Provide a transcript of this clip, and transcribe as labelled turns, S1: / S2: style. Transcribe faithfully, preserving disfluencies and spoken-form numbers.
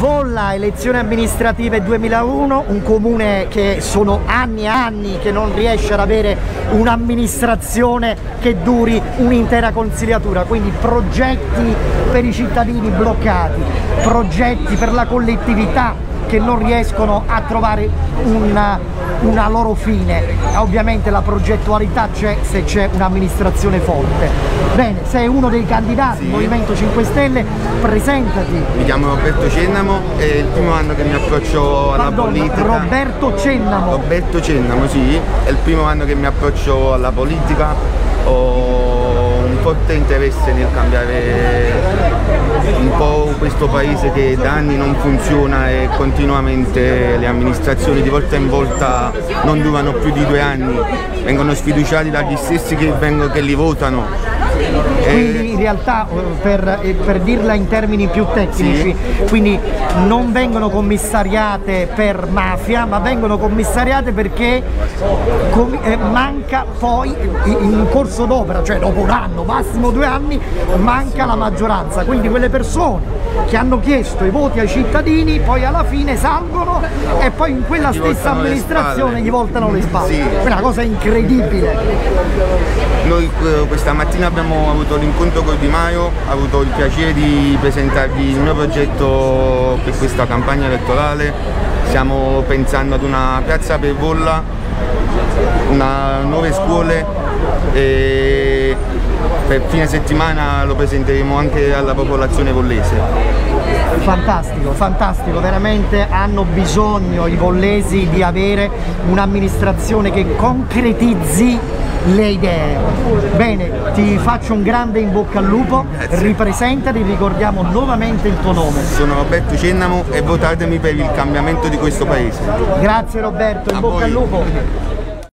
S1: Volla, elezioni amministrative duemilauno, un comune che sono anni e anni che non riesce ad avere un'amministrazione che duri un'intera consigliatura, quindi progetti per i cittadini bloccati, progetti per la collettività che non riescono a trovare una, una loro fine. Ovviamente la progettualità c'è se c'è un'amministrazione forte. Bene, sei uno dei candidati, sì. Movimento cinque Stelle, presentati.
S2: Mi chiamo Roberto Cennamo, è il primo anno che mi approccio alla
S1: Pardon,
S2: politica.
S1: Roberto Cennamo.
S2: Roberto Cennamo, sì, è il primo anno che mi approccio alla politica. Ho un forte interesse nel cambiare un po' questo paese che da anni non funziona e continuamente le amministrazioni di volta in volta non durano più di due anni, vengono sfiduciati dagli stessi che, vengono, che li votano.
S1: Quindi in realtà, per, per dirla in termini più tecnici, sì. Quindi non vengono commissariate per mafia, ma vengono commissariate perché com eh, manca poi in corso d'opera, cioè dopo un anno, massimo due anni, manca la maggioranza. Quindi quelle persone che hanno chiesto i voti ai cittadini poi alla fine salgono e poi in quella
S2: gli
S1: stessa amministrazione gli voltano le spalle. Sì. È una cosa incredibile.
S2: Noi questa mattina abbiamo avuto l'incontro con Di Maio, ho avuto il piacere di presentargli il mio progetto per questa campagna elettorale. Stiamo pensando ad una piazza per Volla, una, nuove scuole e per fine settimana lo presenteremo anche alla popolazione vollese.
S1: Fantastico, fantastico, veramente hanno bisogno i vollesi di avere un'amministrazione che concretizzi le idee. Bene, ti faccio un grande in bocca al lupo. Grazie. Ripresentati, ricordiamo nuovamente il tuo nome.
S2: Sono Roberto Cennamo e votatemi per il cambiamento di questo paese.
S1: Grazie Roberto, in
S2: A
S1: bocca
S2: voi.
S1: al lupo.